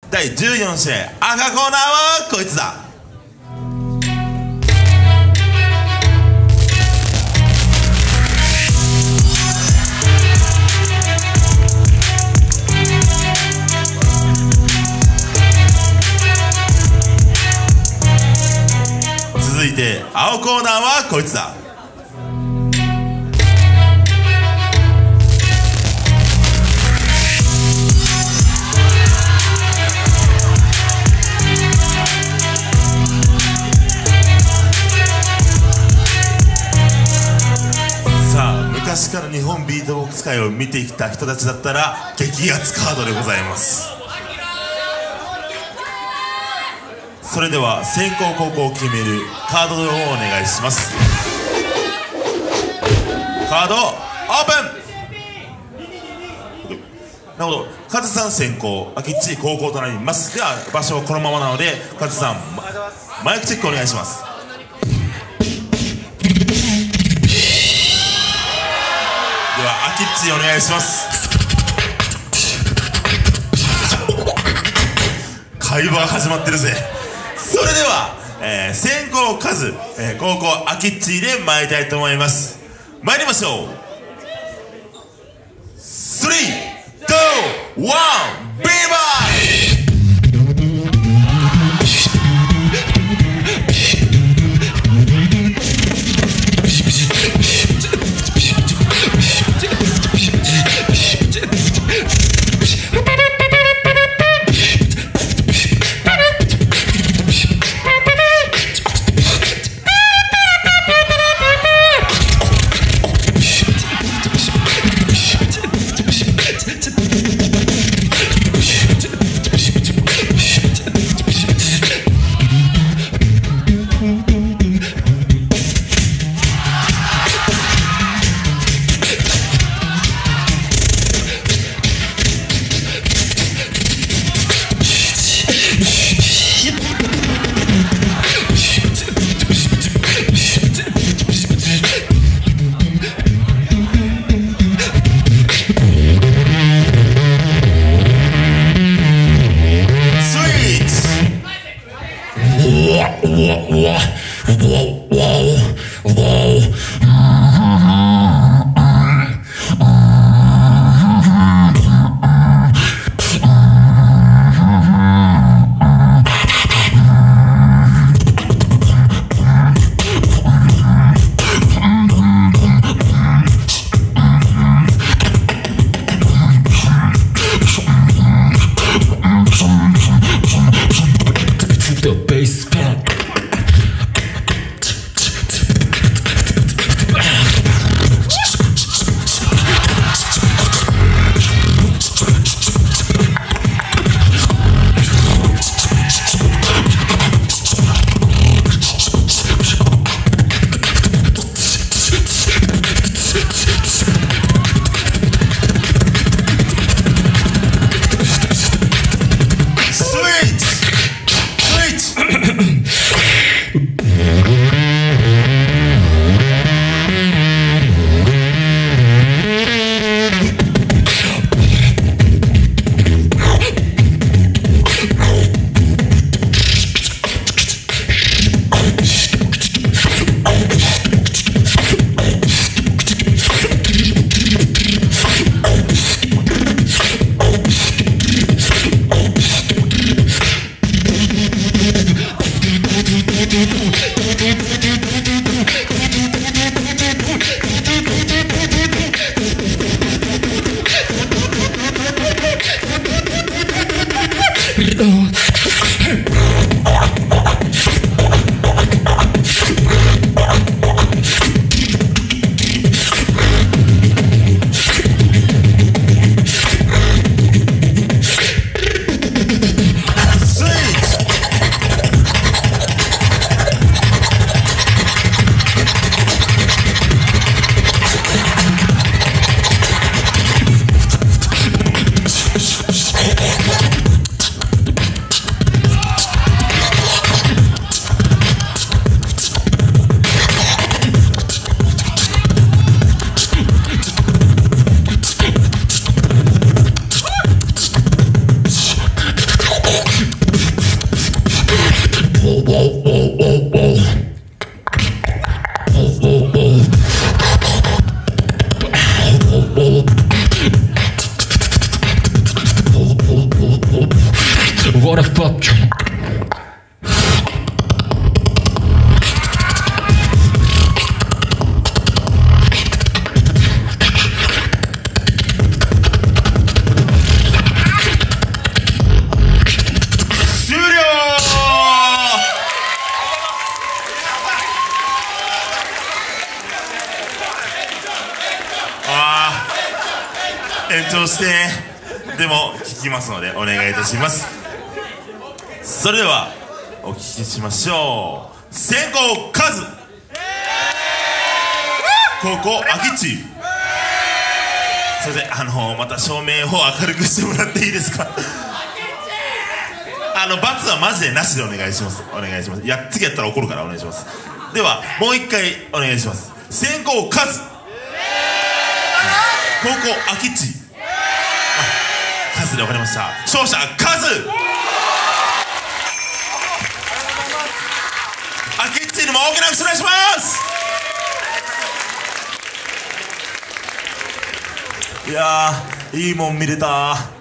第14試合、赤コーナーはこいつだ。続いて青コーナーはこいつだ。昔から日本ビートボックス界を見てきた人たちだったら激アツカードでございます。それでは先攻後攻を決めるカードドローをお願いします。カードオープン。なるほど、カズさん先攻、きっちり後攻となります。では場所はこのままなのでカズさんマイクチェックお願いします。ではアキッチお願いします。会話が始まってるぜ。それでは、先攻カズ、後攻アキッチで参りたいと思います。参りましょう。3、2、1、ビーバー。 What the fuck? 延長してでも聞きますのでお願いいたします。それではお聞きしましょう。先攻カズ、後攻アキッチ。すいません、また照明を明るくしてもらっていいですか。罰はマジでなしでお願いします。お願いします。次やったら怒るからお願いします。ではもう一回お願いします。先攻カズ、後攻アキッチ。カズで分かりました。勝者カズ。アキッチにも大きな拍手お願いします。いやー、いいもん見れた。